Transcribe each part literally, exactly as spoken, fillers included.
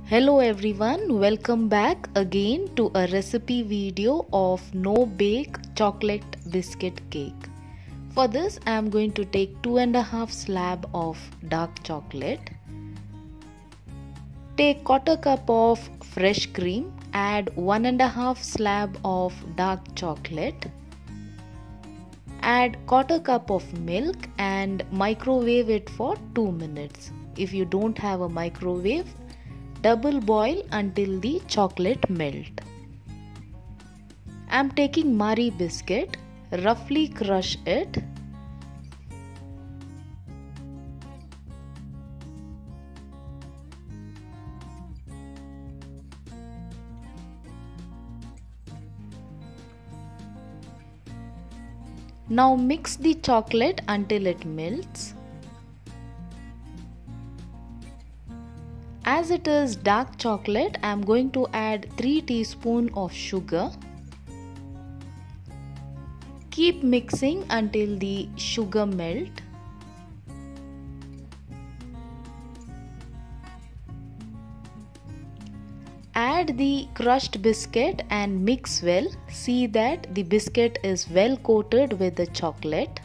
Hello everyone, welcome back again to a recipe video of no bake chocolate biscuit cake. For this I am going to take two and a half slab of dark chocolate. Take quarter cup of fresh cream, add one and a half slab of dark chocolate. Add quarter cup of milk and microwave it for two minutes. If you don't have a microwave, double boil until the chocolate melt. I am taking Marie biscuit, roughly crush it. Now mix the chocolate until it melts. As it is dark chocolate, I am going to add three teaspoons of sugar. Keep mixing until the sugar melt. Add the crushed biscuit and mix well. See that the biscuit is well coated with the chocolate.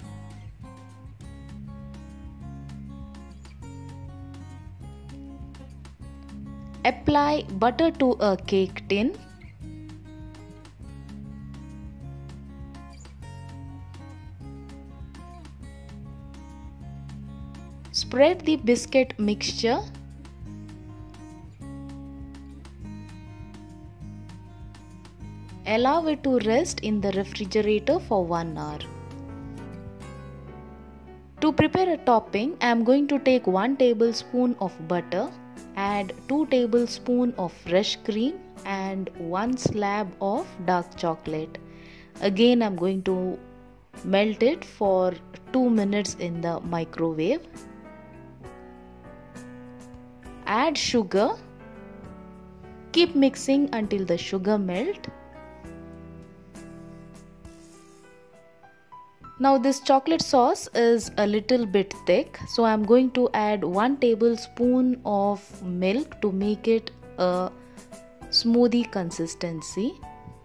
Apply butter to a cake tin. Spread the biscuit mixture. Allow it to rest in the refrigerator for one hour. To prepare a topping, I am going to take one tablespoon of butter. Add two tablespoons of fresh cream and one slab of dark chocolate. Again I am going to melt it for two minutes in the microwave. Add sugar. Keep mixing until the sugar melt. Now this chocolate sauce is a little bit thick, so I am going to add one tablespoon of milk to make it a smoothie consistency.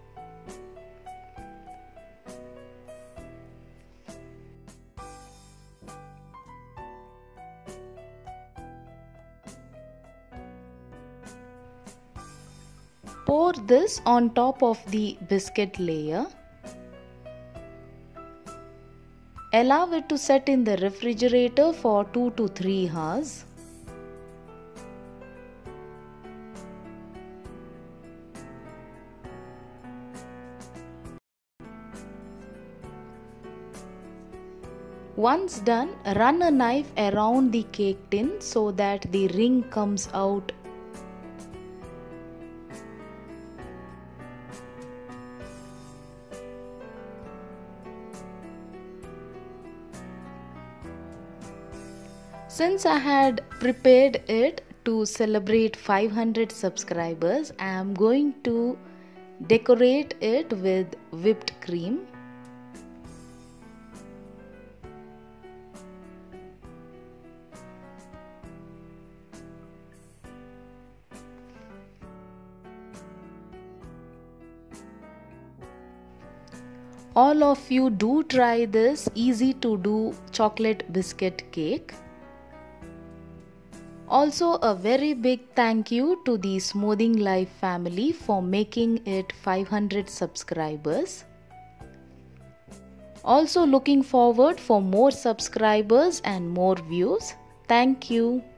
Pour this on top of the biscuit layer. Allow it to set in the refrigerator for two to three hours. Once done, run a knife around the cake tin so that the ring comes out. Since I had prepared it to celebrate five hundred subscribers, I am going to decorate it with whipped cream. All of you do try this easy to do chocolate biscuit cake. Also, a very big thank you to the Smoothing Life family for making it five hundred subscribers. Also looking forward for more subscribers and more views. Thank you.